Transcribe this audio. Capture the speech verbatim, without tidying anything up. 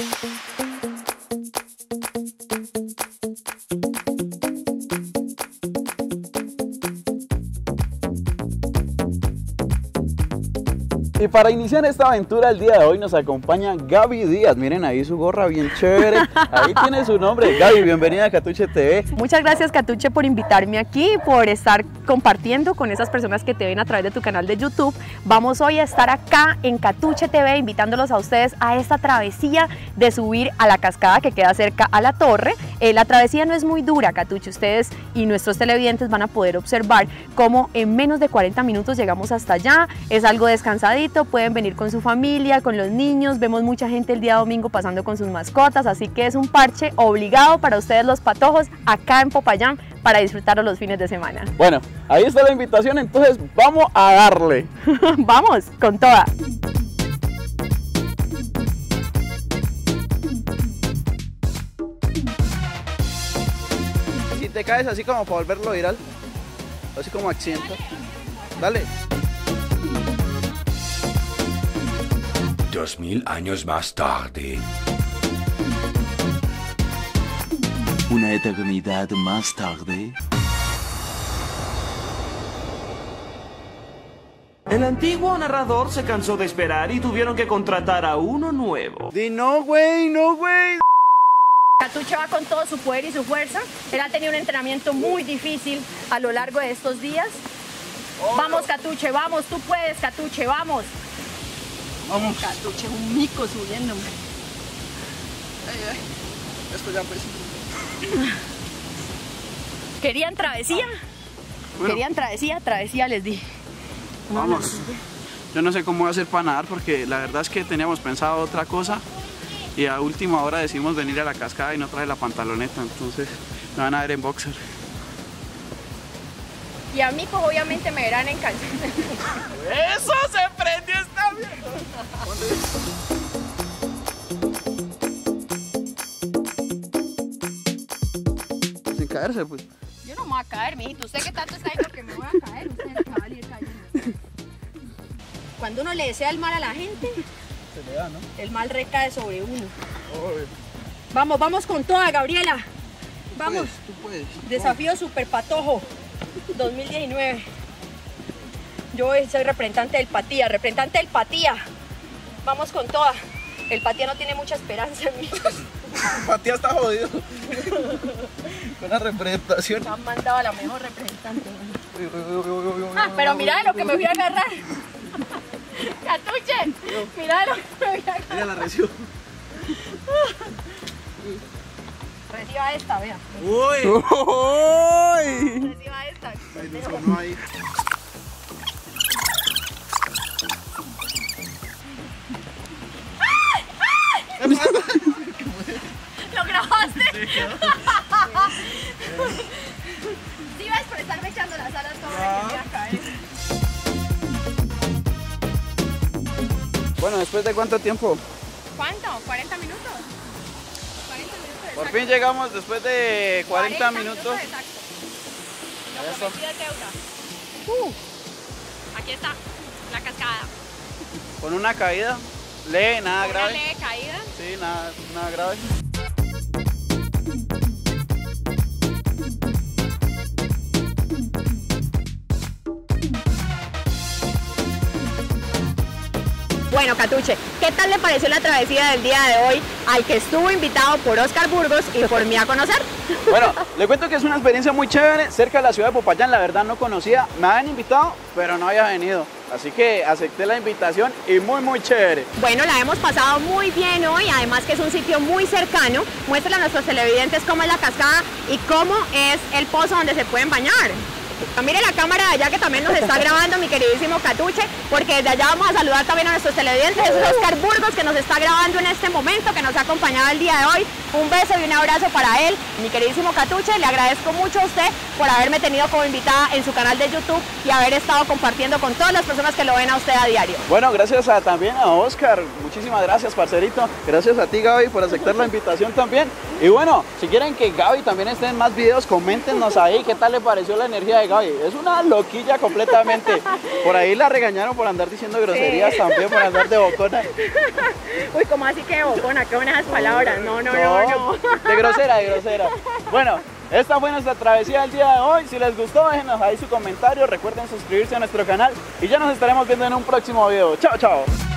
Y para iniciar esta aventura el día de hoy nos acompaña Gaby Díaz. Miren ahí su gorra bien chévere, ahí tiene su nombre. Gaby, bienvenida a Catuche T V. Muchas gracias, Catuche, por invitarme aquí, por estar compartiendo con esas personas que te ven a través de tu canal de YouTube. Vamos hoy a estar acá en Catuche T V invitándolos a ustedes a esta travesía de subir a la cascada que queda cerca a la torre. Eh, la travesía no es muy dura, Catuche. Ustedes y nuestros televidentes van a poder observar cómo en menos de cuarenta minutos llegamos hasta allá. Es algo descansadito. Pueden venir con su familia, con los niños, vemos mucha gente el día domingo pasando con sus mascotas, así que es un parche obligado para ustedes los patojos acá en Popayán para disfrutarlo los fines de semana. Bueno, ahí está la invitación, entonces vamos a darle. Vamos, con toda. Si te caes así como para volverlo viral, así como accidente, dale. Dos mil años más tarde. Una eternidad más tarde. El antiguo narrador se cansó de esperar y tuvieron que contratar a uno nuevo. Di no, güey, no, güey. Catuche va con todo su poder y su fuerza. Él ha tenido un entrenamiento muy difícil a lo largo de estos días. Oh, vamos, Catuche, vamos, tú puedes, Catuche, vamos. Vamos. Catuche, un mico subiéndome. Ay, ay. Esto ya pues. ¿Querían travesía? Bueno. ¿Querían travesía? Travesía les di. Vamos. Yo no sé cómo voy a hacer para nadar porque la verdad es que teníamos pensado otra cosa y a última hora decidimos venir a la cascada y no traje la pantaloneta, entonces me van a ver en boxer. Y a mí pues obviamente me verán en calzones. ¡Eso se prendió esta mierda! Sin caerse, pues. Yo no me voy a caer, mijito. Usted que tanto está diciendo que me voy a caer, usted es el que va a salir cayendo. Cuando uno le desea el mal a la gente, se le da, ¿no? El mal recae sobre uno. Oh, vamos, vamos con toda, Gabriela. Vamos. Tú puedes, tú puedes. Desafío Super Patojo dos mil diecinueve. Yo soy representante del Patía, representante del Patía. Vamos con toda. El Patía no tiene mucha esperanza en mí. El Patía está jodido. Con la representación. Me han mandado a la mejor representante. Ah, pero mira de lo que me voy a agarrar. Catuche, mira de lo que me voy a agarrar. Ella la recibió. Reciba esta, vea. Uy. Uy. Reciba esta. Ay, no sonó ahí. ¿Lo grabaste? Sí, ves por estarme echando las alas todo no. Que me iba a caer. Bueno, ¿después de cuánto tiempo? ¿Cuánto? ¿cuarenta minutos? cuarenta minutos exacto. Por fin llegamos después de cuarenta, cuarenta minutos. minutos exacto. Lo prometido es deuda. Uh. Aquí está, la cascada. Con una caída. Leve, nada Una grave. leve caída. Sí, nada, nada grave. Bueno, Catuche, ¿qué tal le pareció la travesía del día de hoy al que estuvo invitado por Oscar Burgos y por mí a conocer? Bueno, le cuento que es una experiencia muy chévere, cerca de la ciudad de Popayán, la verdad no conocía, me habían invitado, pero no había venido, así que acepté la invitación y muy muy chévere. Bueno, la hemos pasado muy bien hoy, además que es un sitio muy cercano, muéstrale a nuestros televidentes cómo es la cascada y cómo es el pozo donde se pueden bañar. Mire la cámara de allá que también nos está grabando mi queridísimo Catuche, porque desde allá vamos a saludar también a nuestros televidentes. Es Oscar Burgos que nos está grabando en este momento, que nos ha acompañado el día de hoy. Un beso y un abrazo para él. Mi queridísimo Catuche, le agradezco mucho a usted por haberme tenido como invitada en su canal de YouTube y haber estado compartiendo con todas las personas que lo ven a usted a diario. Bueno, gracias a, también a Oscar, muchísimas gracias, parcerito. Gracias a ti, Gaby, por aceptar la invitación también. Y bueno, si quieren que Gaby también esté en más videos, coméntenos ahí qué tal le pareció la energía de Gaby. Es una loquilla completamente. Por ahí la regañaron por andar diciendo groserías, sí. También por andar de bocona. Uy, ¿cómo así que de bocona? ¿Qué buenas palabras? No, no, no, no. De grosera, de grosera. Bueno, esta fue nuestra travesía del día de hoy. Si les gustó, déjenos ahí su comentario. Recuerden suscribirse a nuestro canal y ya nos estaremos viendo en un próximo video. Chao, chao.